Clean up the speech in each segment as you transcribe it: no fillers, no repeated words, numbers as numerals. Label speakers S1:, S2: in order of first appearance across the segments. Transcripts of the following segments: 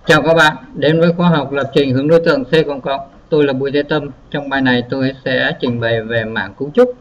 S1: Chào các bạn, đến với khóa học lập trình hướng đối tượng C cộng cộng. Tôi là Bùi Thế Tâm. Trong bài này tôi sẽ trình bày về mảng cấu trúc.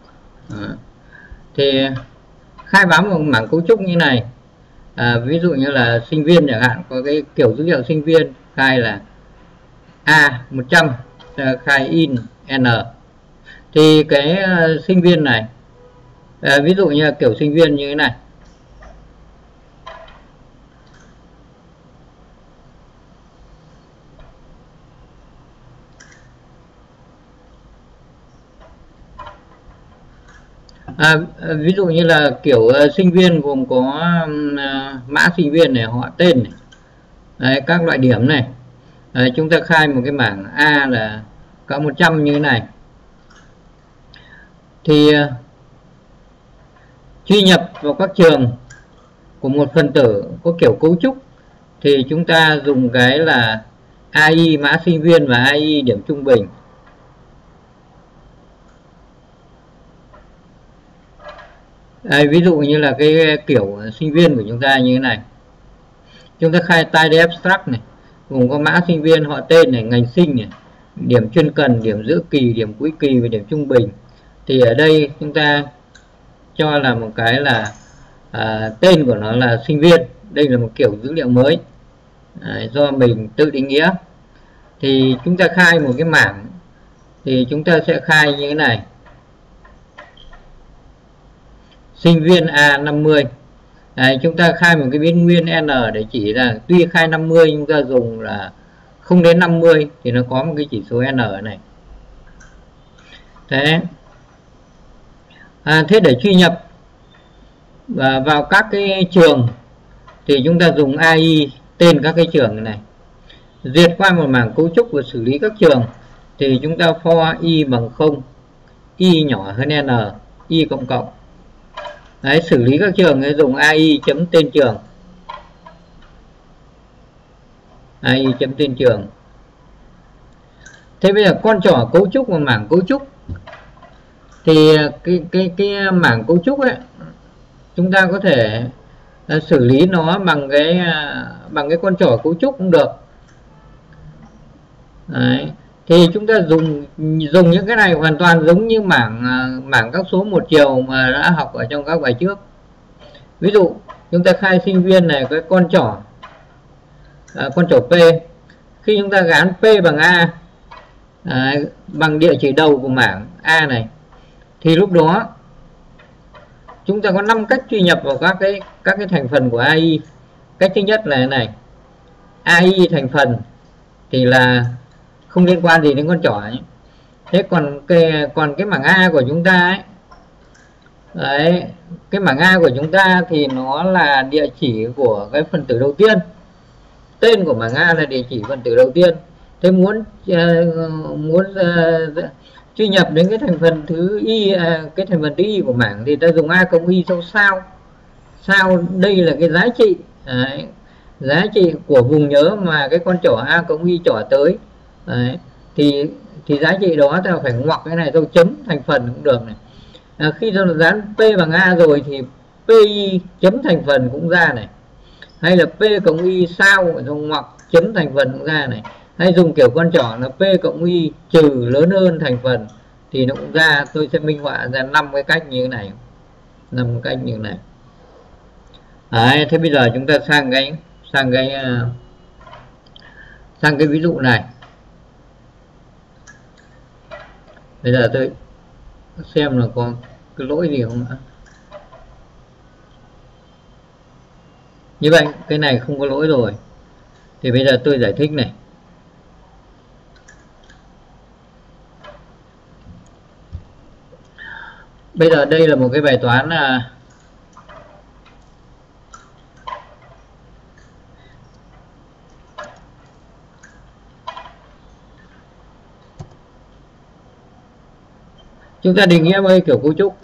S1: Thì khai báo một mảng cấu trúc như này, ví dụ như là sinh viên chẳng hạn, có cái kiểu dữ liệu sinh viên khai là A100, khai in N. Thì cái sinh viên này, ví dụ như là kiểu sinh viên như thế này, ví dụ như là kiểu sinh viên gồm có mã sinh viên này, họ tên này, đấy, các loại điểm này. Đấy, chúng ta khai một cái mảng A là có 100 như thế này. Thì truy nhập vào các trường của một phần tử có kiểu cấu trúc thì chúng ta dùng cái là AI mã sinh viên và AI điểm trung bình. Ví dụ như là cái kiểu sinh viên của chúng ta như thế này, chúng ta khai type abstract này, gồm có mã sinh viên, họ tên này, ngành sinh này, điểm chuyên cần, điểm giữa kỳ, điểm cuối kỳ và điểm trung bình. Thì ở đây chúng ta cho là một cái là tên của nó là sinh viên. Đây là một kiểu dữ liệu mới do mình tự định nghĩa. Thì chúng ta khai một cái mảng thì chúng ta sẽ khai như thế này: sinh viên A50. Chúng ta khai một cái biến nguyên N để chỉ là tuy khai 50 chúng ta dùng là không đến 50 thì nó có một cái chỉ số N này. Thế để truy nhập vào các cái trường thì chúng ta dùng AI tên các cái trường này. Duyệt qua một mảng cấu trúc và xử lý các trường thì chúng ta for y bằng 0, y nhỏ hơn N, y cộng cộng. Đấy, xử lý các trường thì dùng AI chấm tên trường, AI chấm tên trường. Thế bây giờ con trỏ cấu trúc và mảng cấu trúc thì cái mảng cấu trúc ấy chúng ta có thể xử lý nó bằng cái con trỏ cấu trúc cũng được. Đấy. Thì chúng ta dùng những cái này hoàn toàn giống như mảng các số một chiều mà đã học ở trong các bài trước. Ví dụ chúng ta khai sinh viên này, cái con trỏ P, khi chúng ta gán P bằng A bằng địa chỉ đầu của mảng A này thì lúc đó chúng ta có 5 cách truy nhập vào các cái thành phần của AI. Cách thứ nhất là này, AI thành phần thì là không liên quan gì đến con trỏ ấy. Thế còn cái mảng A của chúng ta ấy, đấy, cái mảng A của chúng ta thì nó là địa chỉ của cái phần tử đầu tiên. Tên của mảng A là địa chỉ phần tử đầu tiên. Thế muốn truy nhập đến cái thành phần thứ y, cái thành phần thứ y của mảng thì ta dùng A cộng y sau sao. Đây là cái giá trị, giá trị của vùng nhớ mà cái con trỏ A cộng y trỏ tới. Đấy. Thì giá trị đó ta phải ngoặc cái này, tôi chấm thành phần cũng được này. Khi tôi dán P bằng A rồi thì PI chấm thành phần cũng ra này, hay là P cộng Y sao rồi ngoặc chấm thành phần cũng ra này, hay dùng kiểu con trỏ là P cộng Y trừ lớn hơn thành phần thì nó cũng ra. Tôi sẽ minh họa ra 5 cái cách như thế này, 5 cách như thế này. Đấy, thế bây giờ chúng ta sang cái ví dụ này. Bây giờ tôi xem là có cái lỗi gì không ạ. Như vậy cái này không có lỗi rồi. Thì bây giờ tôi giải thích này. Bây giờ đây là một cái bài toán là chúng ta định nghĩa với kiểu cấu trúc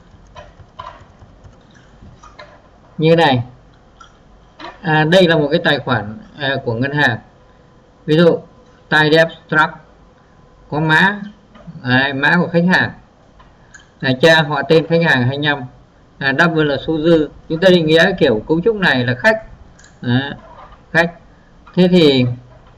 S1: như này. Đây là một cái tài khoản của ngân hàng. Ví dụ type abstract có mã của khách hàng, cha họ tên khách hàng 25, double là số dư. Chúng ta định nghĩa kiểu cấu trúc này là khách. Thế thì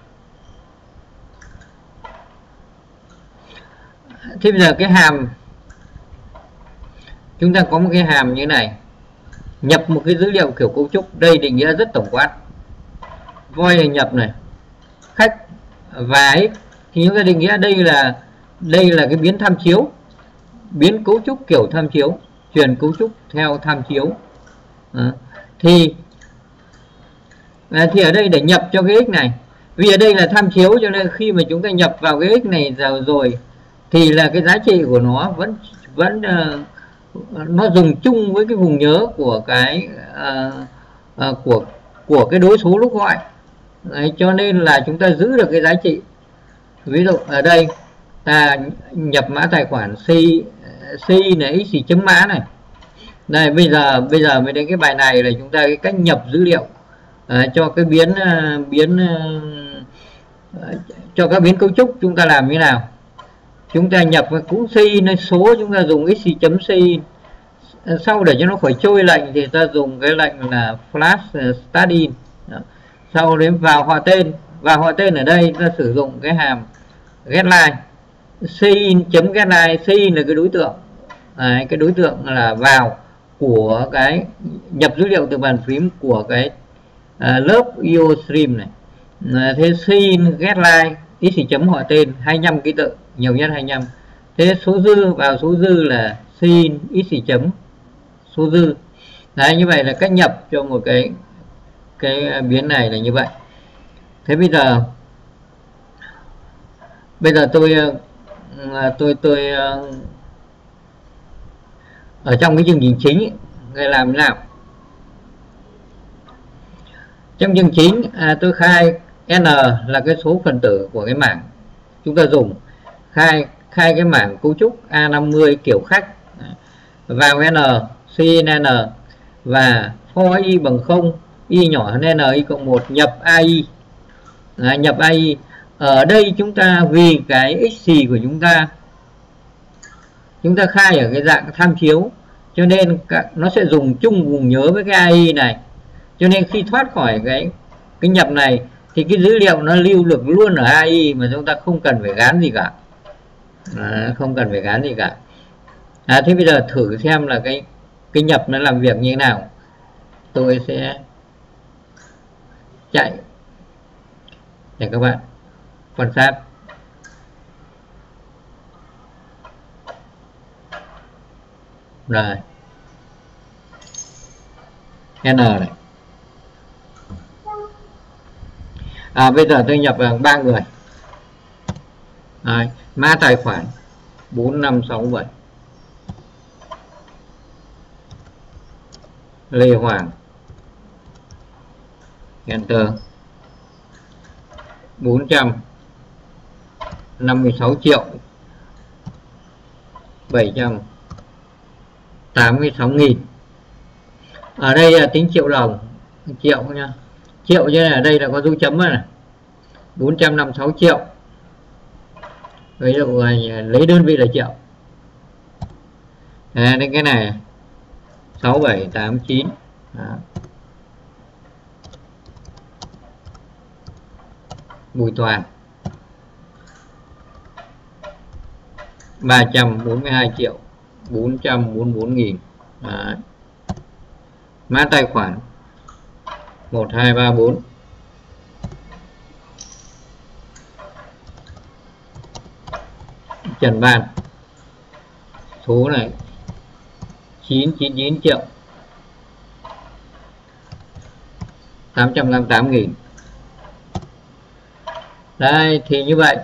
S1: bây giờ cái hàm chúng ta có một cái hàm như này, nhập một cái dữ liệu kiểu cấu trúc. Đây định nghĩa rất tổng quát. Void là nhập này, khách và x thì chúng ta định nghĩa đây là cái biến tham chiếu, biến cấu trúc kiểu tham chiếu, truyền cấu trúc theo tham chiếu. Thì ở đây để nhập cho cái x này, vì ở đây là tham chiếu cho nên khi mà chúng ta nhập vào cái x này rồi thì là cái giá trị của nó vẫn nó dùng chung với cái vùng nhớ của cái của cái đối số lúc gọi. Đấy, cho nên là chúng ta giữ được cái giá trị. Ví dụ ở đây ta nhập mã tài khoản CI này, x chấm mã này. Đây bây giờ mới đến cái bài này là chúng ta cái cách nhập dữ liệu cho cái cho các biến cấu trúc. Chúng ta làm như nào? Chúng ta nhập cũng CI nơi số, chúng ta dùng x chấm CI. Sau để cho nó khỏi trôi lệnh thì ta dùng cái lệnh là flash start in. Sau đến vào họ tên ở đây ta sử dụng cái hàm getLine, CIN chấm getLine. CIN là cái đối tượng. Cái đối tượng là vào của cái nhập dữ liệu từ bàn phím của cái lớp IOStream này. Thế CIN getLine x chấm họ tên 25 ký tự, nhiều nhất 25. Thế số dư vào số dư là CIN x chấm số dư. Đấy, như vậy là cách nhập cho một cái biến này là như vậy. Thế bây giờ tôi ở trong cái chương trình chính người làm thế nào? Trong chương trình tôi khai n là cái số phần tử của cái mảng chúng ta dùng, khai cái mảng cấu trúc A50 kiểu khách vào n CIN n và for y bằng 0, y nhỏ hơn n, y cộng 1, nhập AI. Nhập AI ở đây chúng ta vì cái xc của chúng ta khai ở cái dạng tham chiếu cho nên nó sẽ dùng chung vùng nhớ với cái AI này, cho nên khi thoát khỏi cái nhập này thì cái dữ liệu nó lưu được luôn ở AI mà chúng ta không cần phải gán gì cả. Không cần phải gán gì cả. Thế bây giờ thử xem là cái nhập nó làm việc như thế nào. Tôi sẽ chạy để các bạn quan sát. Rồi n này. Bây giờ tôi nhập vào 3 người. Mã tài khoản 4567 Lê Hoàng, enter. 456 triệu 786 nghìn. Ở đây là tính triệu đồng, triệu nha, triệu cho nên ở đây là có dấu chấm này. 456 triệu, ví dụ lấy đơn vị là triệu. Đến cái này 6789. Bùi Toàn 342 triệu 444 nghìn. Mã tài khoản 1234 Trần Ban, số này 999 triệu 858 nghìn. Đây thì như vậy.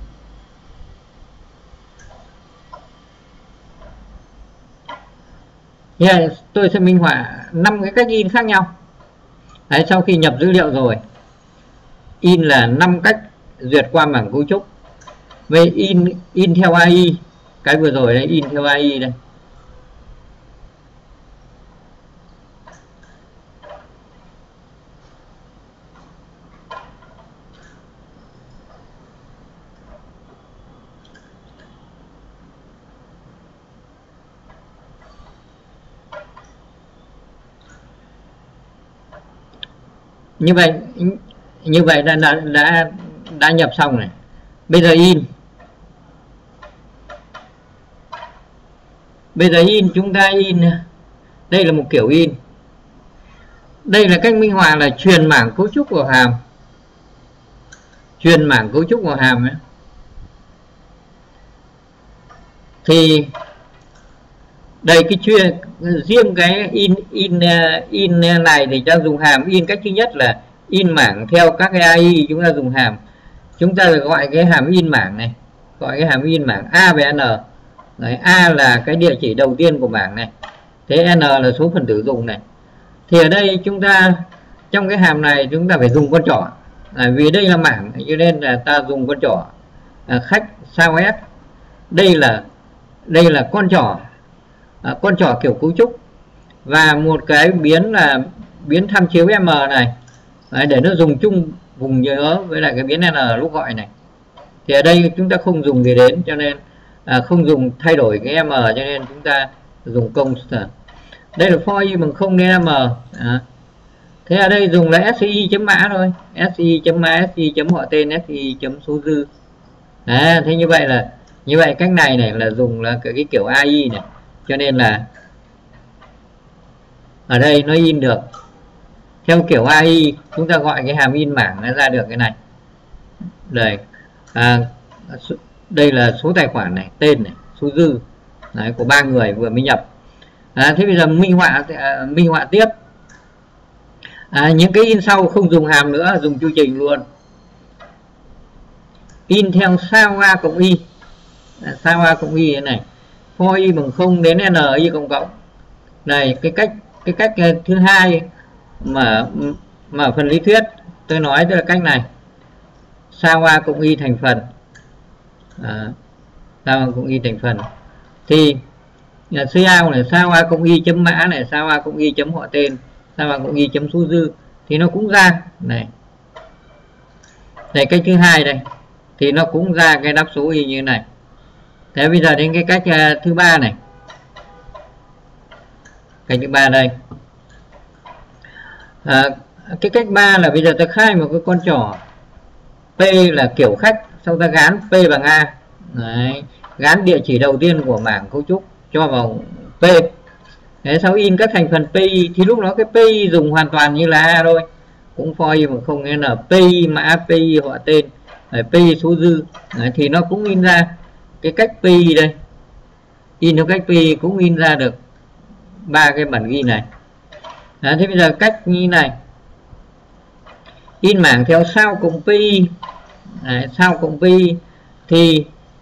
S1: Tôi sẽ minh họa 5 cái cách in khác nhau. Đấy, sau khi nhập dữ liệu rồi, in là 5 cách duyệt qua mảng cấu trúc. Về in theo AI, cái vừa rồi đấy, in theo AI đây. như vậy đã nhập xong này. Bây giờ in. Bây giờ in, chúng ta in. Đây là một kiểu in. Đây là cách minh họa là truyền mảng cấu trúc vào hàm. Truyền mảng cấu trúc vào hàm ấy. Thì đây cái riêng cái in này thì ta dùng hàm in. Cách thứ nhất là in mảng theo các cái AI, chúng ta dùng hàm. Chúng ta gọi cái hàm in mảng này, gọi cái hàm in mảng A về N. Đấy, A là cái địa chỉ đầu tiên của mảng này, thế N là số phần tử dùng này. Thì ở đây chúng ta trong cái hàm này chúng ta phải dùng con trỏ, vì đây là mảng cho nên là ta dùng con trỏ. Khách sao S, đây là con trỏ, con trỏ kiểu cấu trúc, và một cái biến là biến tham chiếu M này. Đấy, để nó dùng chung vùng nhớ với lại cái biến N lúc gọi này. Thì ở đây chúng ta không dùng gì đến, cho nên không dùng thay đổi cái M, cho nên chúng ta dùng công. Đây là for i bằng 0 đến M. Thế ở đây dùng là SI chấm mã thôi, SI chấm mã, SI chấm họ tên, SI chấm số dư. Thế như vậy là cách này là dùng là cái kiểu AI này, cho nên là ở đây nó in được theo kiểu AI. Chúng ta gọi cái hàm in mảng nó ra được cái này. Đây là số tài khoản này, tên này, số dư đấy, của 3 người vừa mới nhập. Thế bây giờ minh họa tiếp. Những cái in sau không dùng hàm nữa, dùng chu trình luôn. In theo sao A cộng y. Sao A cộng y thế này, for y bằng 0 đến N y cộng cộng. Này, cái cách thứ hai mà phần lý thuyết tôi nói, tức là cách này. Sao A cộng y thành phần. Sao A cộng y thành phần. Thì CA này, sao A cộng y chấm mã này, sao A cộng y chấm họ tên, sao A cộng y chấm số dư, thì nó cũng ra này. Đây cách thứ hai đây, thì nó cũng ra cái đáp số y như thế này. Thế bây giờ đến cái cách thứ ba này. Cách thứ ba đây. Cái cách 3 là bây giờ ta khai một cái con trỏ P là kiểu khách, sau ta gán P bằng A. Đấy, gán địa chỉ đầu tiên của mảng cấu trúc cho vào P. Đấy, sau in các thành phần PI thì lúc đó cái PI dùng hoàn toàn như là A thôi, cũng for i bằng 0 n PI mã, PI họ tên, PI số dư. Đấy, thì nó cũng in ra cái cách PI đây. In theo cách PI cũng in ra được 3 cái bản ghi này. Đấy, thế bây giờ cách như này, in mảng theo sao cộng PI. Sao cộng PI thì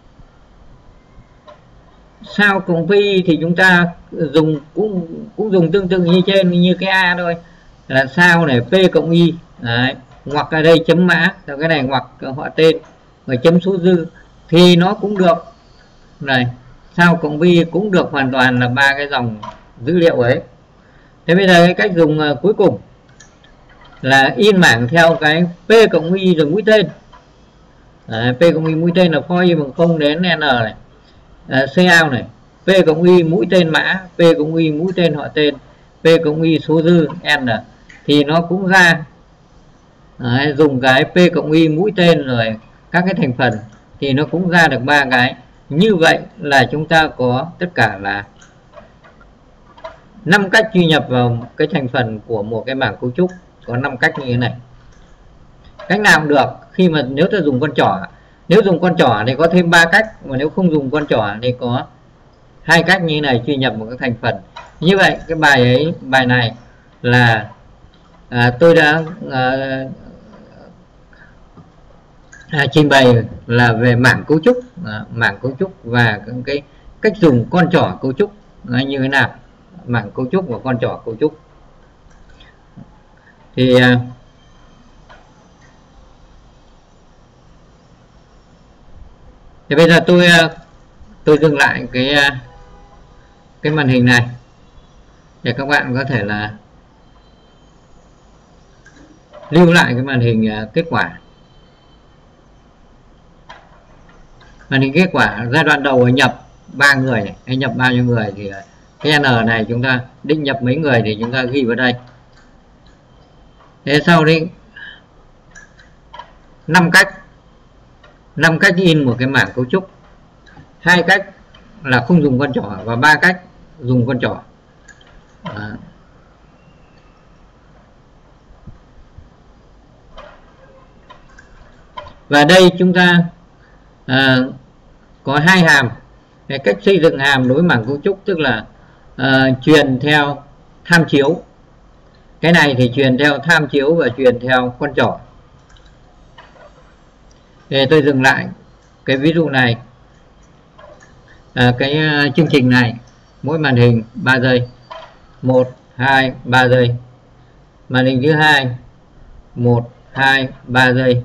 S1: sao cộng PI thì chúng ta dùng cũng dùng tương tự như trên, như cái A thôi, là sao này P cộng Y. Đấy, hoặc ở đây chấm mã, cái này hoặc họ tên và chấm số dư thì nó cũng được. Này, sao cộng PI cũng được hoàn toàn là 3 cái dòng dữ liệu ấy. Thế bây giờ cái cách dùng cuối cùng là in mảng theo cái P cộng Y rồi mũi tên. P cộng Y mũi tên là for y bằng 0 đến N này. Cout này, P cộng Y mũi tên mã, P cộng Y mũi tên họ tên, P cộng Y số dư N, thì nó cũng ra. Đấy, dùng cái P cộng Y mũi tên rồi các cái thành phần thì nó cũng ra được 3 cái. Như vậy là chúng ta có tất cả là 5 cách truy nhập vào cái thành phần của một cái bảng cấu trúc, có 5 cách như thế này. Cách nào cũng được, khi mà nếu ta dùng con trỏ. Nếu dùng con trỏ thì có thêm 3 cách, mà nếu không dùng con trỏ thì có 2 cách như thế này truy nhập một cái thành phần. Như vậy cái bài này là tôi đã trình bày là về mảng cấu trúc và cái cách dùng con trỏ cấu trúc như thế nào, mảng cấu trúc và con trỏ cấu trúc. Thì bây giờ tôi dừng lại cái màn hình này để các bạn có thể là lưu lại cái màn hình kết quả. Màn hình kết quả giai đoạn đầu nhập 3 người này, hay nhập bao nhiêu người thì cái N này chúng ta định nhập mấy người thì chúng ta ghi vào đây. Thế sau đấy 5 cách in một cái mảng cấu trúc. 2 cách là không dùng con trỏ và 3 cách dùng con trỏ. Và đây chúng ta có 2 hàm. Cái cách xây dựng hàm đối mảng cấu trúc tức là truyền theo tham chiếu. Cái này thì truyền theo tham chiếu và truyền theo con trỏ. Để tôi dừng lại cái ví dụ này, cái chương trình này mỗi màn hình 3 giây, 1 2 3 giây. Màn hình thứ hai 1 2 3 giây.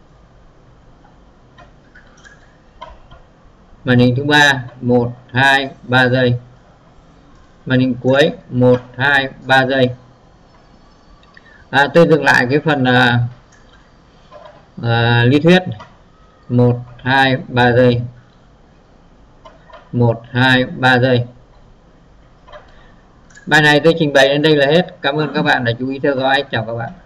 S1: Màn hình thứ ba 1 2 3 giây. Màn hình cuối 1 2 3 giây. Tôi dừng lại cái phần lý thuyết. 1 2 3 giây. 1 2 3 giây. Bài này tôi trình bày đến đây là hết. Cảm ơn các bạn đã chú ý theo dõi. Chào các bạn.